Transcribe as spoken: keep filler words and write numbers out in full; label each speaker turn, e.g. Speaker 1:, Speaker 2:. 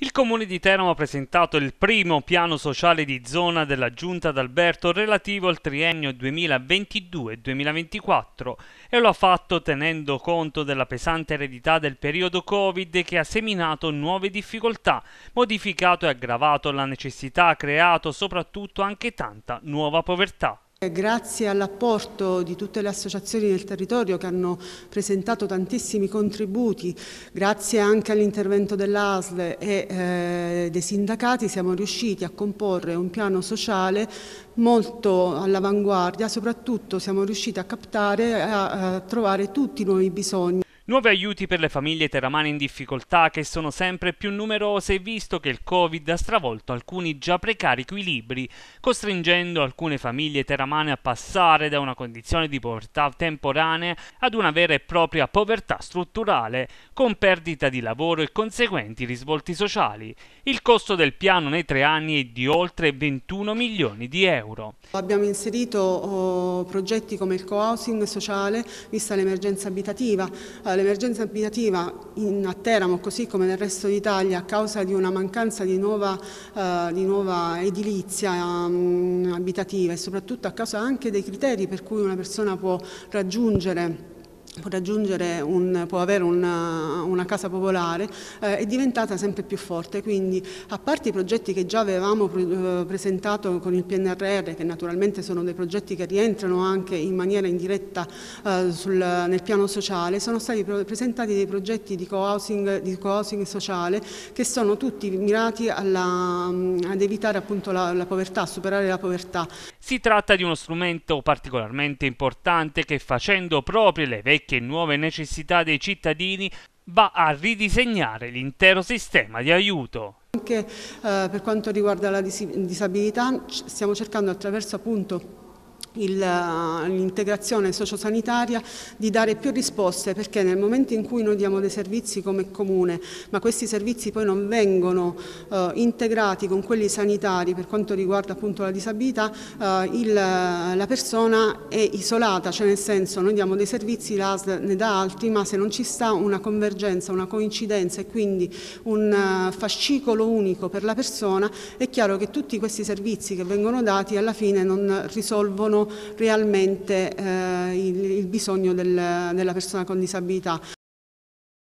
Speaker 1: Il Comune di Teramo ha presentato il primo piano sociale di zona della Giunta d'Alberto relativo al triennio duemilaventidue duemilaventiquattro e lo ha fatto tenendo conto della pesante eredità del periodo Covid che ha seminato nuove difficoltà, modificato e aggravato la necessità, ha creato soprattutto anche tanta nuova povertà.
Speaker 2: Grazie all'apporto di tutte le associazioni del territorio che hanno presentato tantissimi contributi, grazie anche all'intervento dell'A S L e eh, dei sindacati, siamo riusciti a comporre un piano sociale molto all'avanguardia, soprattutto siamo riusciti a captare e a, a trovare tutti i nuovi bisogni.
Speaker 1: Nuovi aiuti per le famiglie teramane in difficoltà che sono sempre più numerose visto che il Covid ha stravolto alcuni già precari equilibri, costringendo alcune famiglie teramane a passare da una condizione di povertà temporanea ad una vera e propria povertà strutturale, con perdita di lavoro e conseguenti risvolti sociali. Il costo del piano nei tre anni è di oltre ventuno milioni di euro.
Speaker 2: Abbiamo inserito oh, progetti come il co-housing sociale, vista l'emergenza abitativa. L'emergenza abitativa in, a Teramo, così come nel resto d'Italia, a causa di una mancanza di nuova, uh, di nuova edilizia um, abitativa e soprattutto a causa anche dei criteri per cui una persona può raggiungere può raggiungere un, può avere una, una casa popolare, eh, è diventata sempre più forte. Quindi, a parte i progetti che già avevamo pre presentato con il P N R R, che naturalmente sono dei progetti che rientrano anche in maniera indiretta eh, sul, nel piano sociale, sono stati presentati dei progetti di co-housing, di co-housing sociale che sono tutti mirati alla, ad evitare appunto la, la povertà, a superare la povertà.
Speaker 1: Si tratta di uno strumento particolarmente importante che, facendo proprie le vecchie e nuove necessità dei cittadini, va a ridisegnare l'intero sistema di aiuto.
Speaker 2: Anche eh, per quanto riguarda la dis disabilità stiamo cercando attraverso appunto l'integrazione sociosanitaria di dare più risposte, perché nel momento in cui noi diamo dei servizi come comune, ma questi servizi poi non vengono eh, integrati con quelli sanitari per quanto riguarda appunto la disabilità, eh, il, la persona è isolata, cioè nel senso noi diamo dei servizi, l'A S L ne dà altri, ma se non ci sta una convergenza, una coincidenza e quindi un uh, fascicolo unico per la persona, è chiaro che tutti questi servizi che vengono dati alla fine non risolvono realmente eh, il, il bisogno del, della persona con disabilità.